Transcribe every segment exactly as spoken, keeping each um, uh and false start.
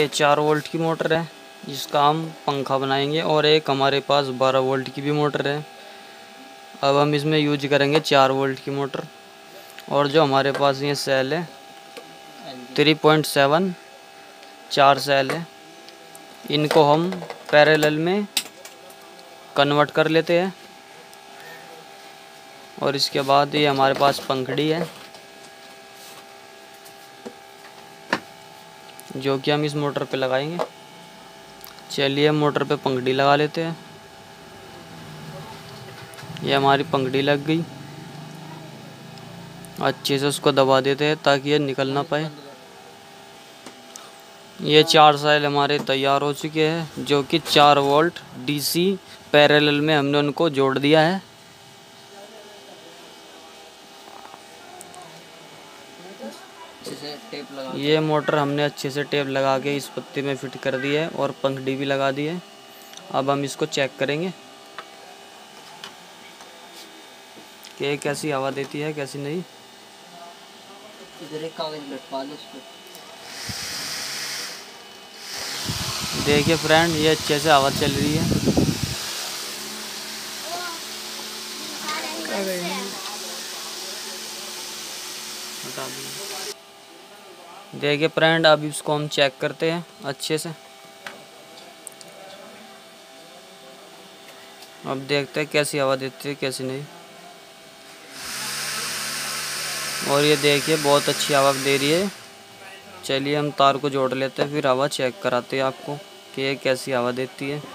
ये चार वोल्ट की मोटर है जिसका हम पंखा बनाएंगे, और एक हमारे पास बारह वोल्ट की भी मोटर है। अब हम इसमें यूज करेंगे चार वोल्ट की मोटर। और जो हमारे पास ये सेल है थ्री पॉइंट सेवन चार सेल है, इनको हम पैरेलल में कन्वर्ट कर लेते हैं। और इसके बाद ये हमारे पास पंखड़ी है जो कि हम इस मोटर पे लगाएंगे। चलिए मोटर पे पंखड़ी लगा लेते हैं। ये हमारी पंखड़ी लग गई। अच्छे से उसको दबा देते हैं ताकि ये निकल ना पाए। ये चार सेल हमारे तैयार हो चुके हैं जो कि चार वोल्ट डीसी पैरेलल में हमने उनको जोड़ दिया है। टेप लगा ये मोटर हमने अच्छे से टेप लगा के इस पत्ती में फिट कर दी है और पंखड़ी भी लगा दी है। अब हम इसको चेक करेंगे कि कैसी हवा देती है कैसी नहीं। इधर एक कागज लटका लो इस पे। देखिए फ्रेंड, ये अच्छे से हवा चल रही है। देखिए फ्रेंड, अब इसको हम चेक करते हैं अच्छे से। अब देखते हैं कैसी हवा देती है कैसी नहीं। और ये देखिए बहुत अच्छी हवा दे रही है। चलिए हम तार को जोड़ लेते हैं, फिर हवा चेक कराते हैं आपको कि ये कैसी हवा देती है।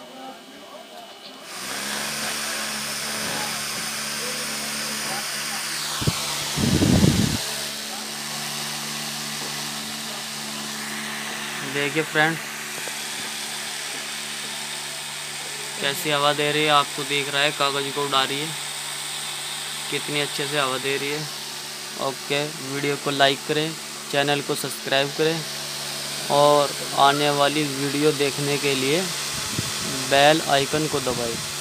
देखिए फ्रेंड कैसी हवा दे रही है, आपको दिख रहा है कागज़ को उड़ा रही है, कितनी अच्छे से हवा दे रही है। ओके, वीडियो को लाइक करें, चैनल को सब्सक्राइब करें और आने वाली वीडियो देखने के लिए बेल आइकन को दबाएं।